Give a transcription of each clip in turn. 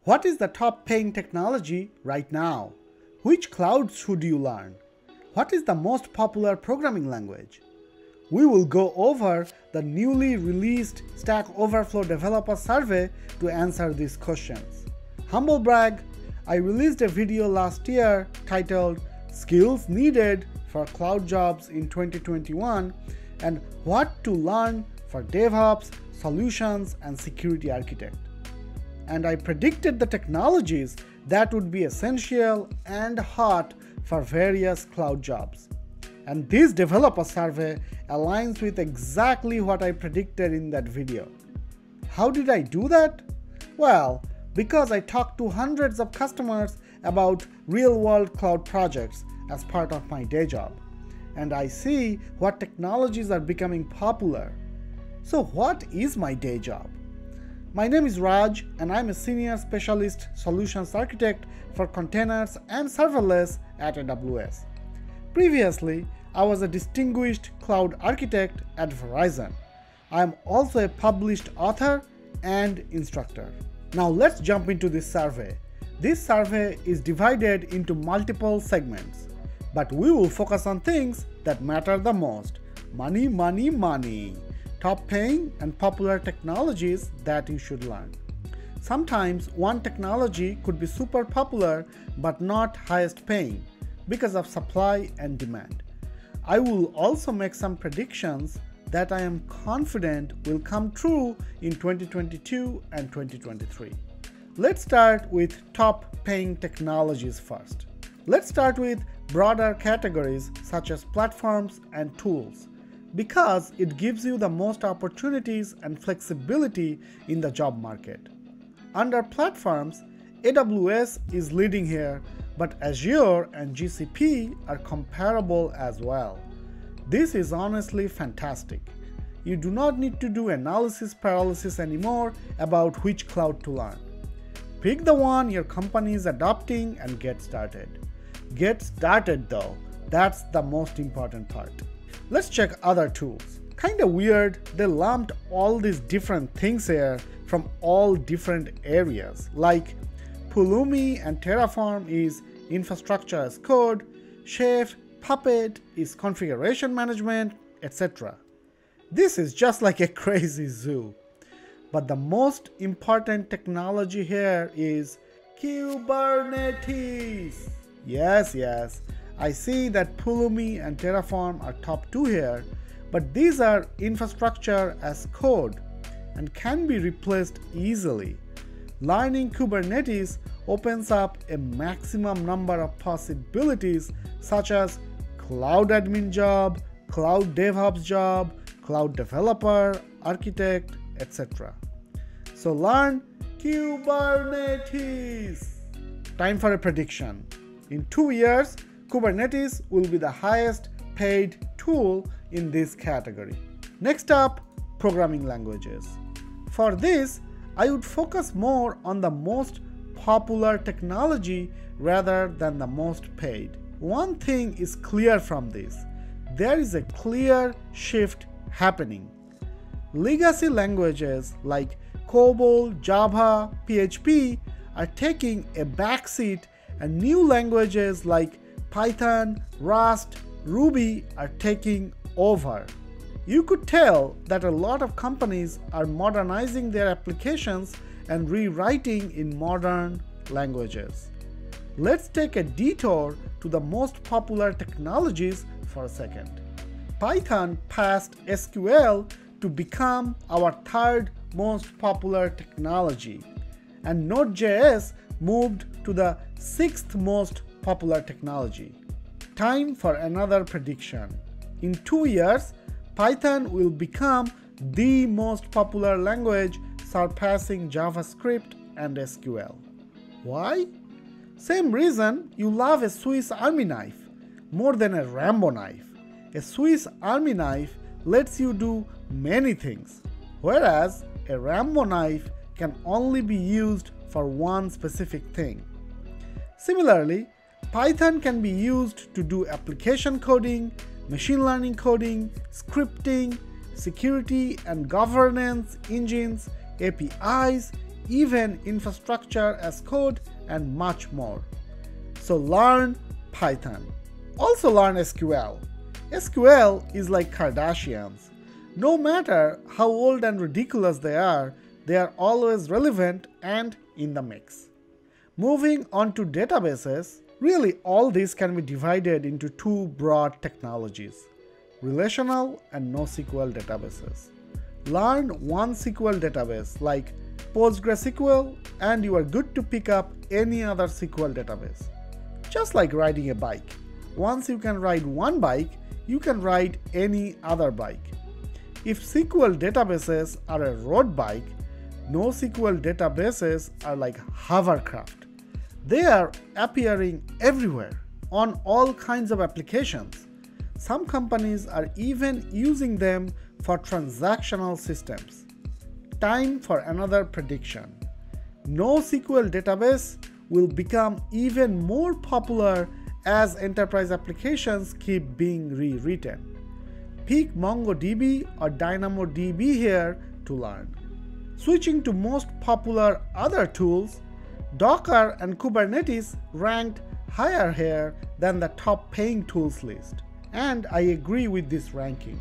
What is the top paying technology right now? Which clouds should you learn? What is the most popular programming language? We will go over the newly released Stack Overflow developer survey to answer these questions. Humble brag, I released a video last year titled Skills Needed for Cloud Jobs in 2021 and What to Learn for Devops, Solutions and Security Architect. And I predicted the technologies that would be essential and hot for various cloud jobs. And this developer survey aligns with exactly what I predicted in that video. How did I do that? Well, because I talked to hundreds of customers about real-world cloud projects as part of my day job. And I see what technologies are becoming popular. So what is my day job? My name is Raj and I'm a Senior Specialist Solutions Architect for Containers and Serverless at AWS. Previously, I was a Distinguished Cloud Architect at Verizon. I am also a published author and instructor. Now let's jump into this survey. This survey is divided into multiple segments, but we will focus on things that matter the most. Money, money, money. Top paying and popular technologies that you should learn. Sometimes one technology could be super popular but not highest paying because of supply and demand. I will also make some predictions that I am confident will come true in 2022 and 2023. Let's start with top paying technologies first. Let's start with broader categories such as platforms and tools, because it gives you the most opportunities and flexibility in the job market. Under platforms, AWS is leading here, but Azure and GCP are comparable as well. This is honestly fantastic. You do not need to do analysis paralysis anymore about which cloud to learn. Pick the one your company is adopting and get started. Get started though, that's the most important part. Let's check other tools. Kinda weird, they lumped all these different things here from all different areas, like Pulumi and Terraform is infrastructure as code, Chef, Puppet is configuration management, etc. This is just like a crazy zoo. But the most important technology here is Kubernetes. Yes, I see that Pulumi and Terraform are top 2 here, but these are infrastructure as code and can be replaced easily. Learning Kubernetes opens up a maximum number of possibilities such as cloud admin job, cloud DevOps job, cloud developer, architect, etc. So learn Kubernetes. Time for a prediction. In 2 years, Kubernetes will be the highest paid tool in this category. Next up, programming languages. For this, I would focus more on the most popular technology rather than the most paid. One thing is clear from this. There is a clear shift happening. Legacy languages like COBOL, Java, PHP are taking a backseat, and new languages like Python, Rust, Ruby are taking over. You could tell that a lot of companies are modernizing their applications and rewriting in modern languages. Let's take a detour to the most popular technologies for a second. Python passed SQL to become our third most popular technology, and Node.js moved to the 6th most popular technology. Time for another prediction. In 2 years, Python will become the most popular language, surpassing JavaScript and SQL. Why? Same reason you love a Swiss Army knife more than a Rambo knife. A Swiss Army knife lets you do many things, whereas a Rambo knife can only be used for one specific thing. Similarly, Python can be used to do application coding, machine learning coding, scripting, security and governance engines, APIs, even infrastructure as code, and much more. So learn Python. Also learn SQL. SQL is like Kardashians. No matter how old and ridiculous they are always relevant and in the mix. Moving on to databases, really all these can be divided into two broad technologies: relational and NoSQL databases. Learn one SQL database like PostgreSQL and you are good to pick up any other SQL database. Just like riding a bike. Once you can ride one bike, you can ride any other bike. If SQL databases are a road bike, NoSQL databases are like hovercraft. They are appearing everywhere on all kinds of applications. Some companies are even using them for transactional systems. Time for another prediction. NoSQL database will become even more popular as enterprise applications keep being rewritten. Pick MongoDB or DynamoDB here to learn. Switching to most popular other tools, Docker and Kubernetes ranked higher here than the top paying tools list. And I agree with this ranking.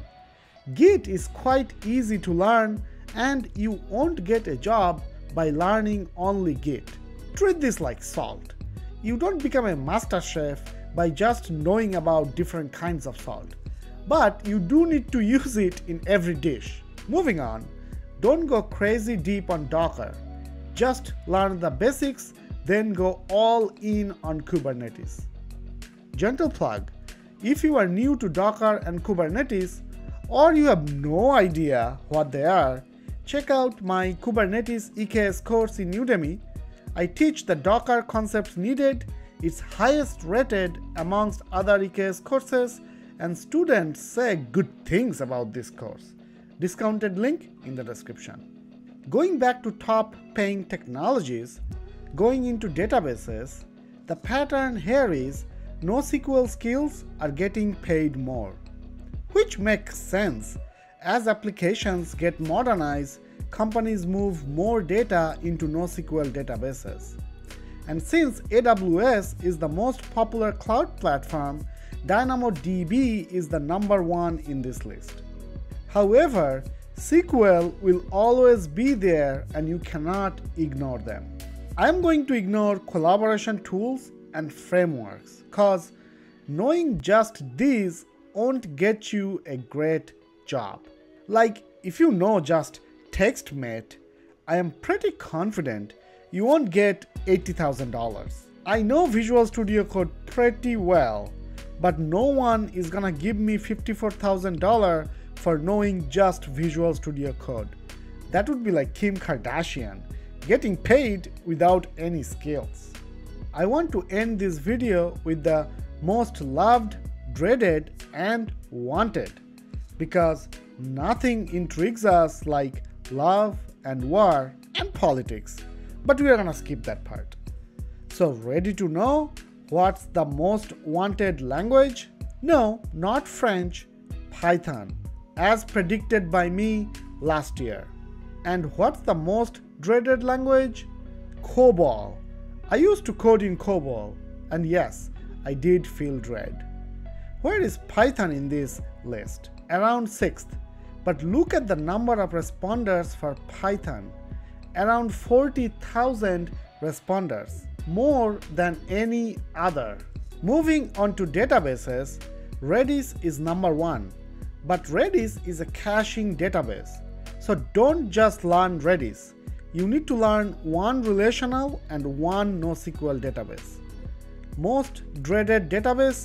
Git is quite easy to learn and you won't get a job by learning only Git. Treat this like salt. You don't become a master chef by just knowing about different kinds of salt. But you do need to use it in every dish. Moving on, don't go crazy deep on Docker. Just learn the basics, then go all in on Kubernetes. Gentle plug, if you are new to Docker and Kubernetes, or you have no idea what they are, check out my Kubernetes EKS course in Udemy. I teach the Docker concepts needed. It's highest rated amongst other EKS courses, and students say good things about this course. Discounted link in the description. Going back to top paying technologies, going into databases, the pattern here is NoSQL skills are getting paid more. Which makes sense. As applications get modernized, companies move more data into NoSQL databases. And since AWS is the most popular cloud platform, DynamoDB is the #1 in this list. However, SQL will always be there and you cannot ignore them. I am going to ignore collaboration tools and frameworks cause knowing just these won't get you a great job. Like if you know just TextMate, I am pretty confident you won't get $80,000. I know Visual Studio Code pretty well, but no one is gonna give me $54,000 for knowing just Visual Studio Code. That would be like Kim Kardashian, getting paid without any skills. I want to end this video with the most loved, dreaded, and wanted, because nothing intrigues us like love and war and politics. But we are gonna skip that part. So ready to know what's the most wanted language? No, not French, Python, as predicted by me last year. And what's the most dreaded language? COBOL. I used to code in COBOL, and yes, I did feel dread. Where is Python in this list? Around 6th. But look at the number of responders for Python. Around 40,000 responders, more than any other. Moving on to databases, Redis is #1, but Redis is a caching database. So don't just learn Redis. You need to learn one relational and one NoSQL database. Most dreaded database,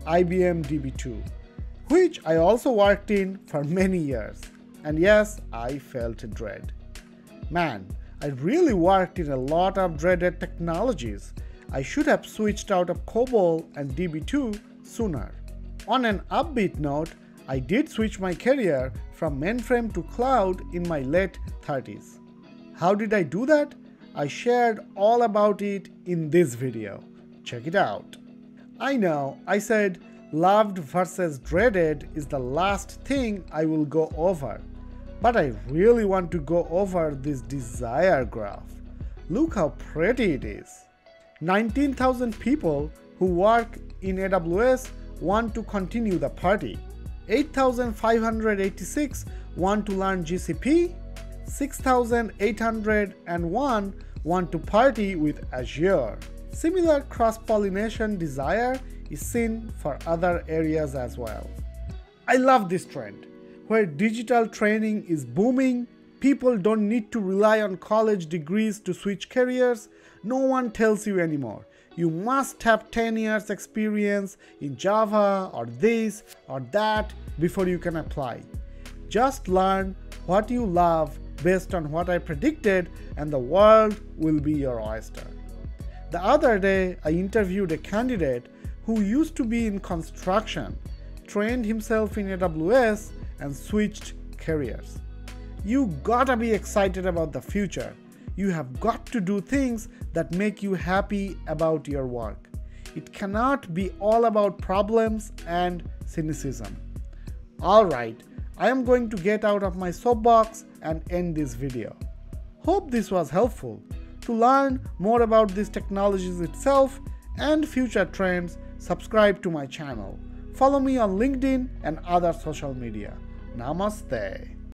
IBM DB2, which I also worked in for many years. And yes, I felt dread. Man, I really worked in a lot of dreaded technologies. I should have switched out of COBOL and DB2 sooner. On an upbeat note, I did switch my career from mainframe to cloud in my late 30s. How did I do that? I shared all about it in this video. Check it out. I know, I said loved versus dreaded is the last thing I will go over. But I really want to go over this desire graph. Look how pretty it is. 19,000 people who work in AWS want to continue the party. 8,586 want to learn GCP. 6,801 want to party with Azure. Similar cross-pollination desire is seen for other areas as well. I love this trend, where digital training is booming. People don't need to rely on college degrees to switch careers. No one tells you anymore. You must have 10 years experience in Java or this or that before you can apply. Just learn what you love based on what I predicted, and the world will be your oyster. The other day, I interviewed a candidate who used to be in construction, trained himself in AWS, and switched careers. You gotta be excited about the future. You have got to do things that make you happy about your work. It cannot be all about problems and cynicism. Alright, I am going to get out of my soapbox and end this video. Hope this was helpful. To learn more about these technologies itself and future trends, subscribe to my channel. Follow me on LinkedIn and other social media. Namaste.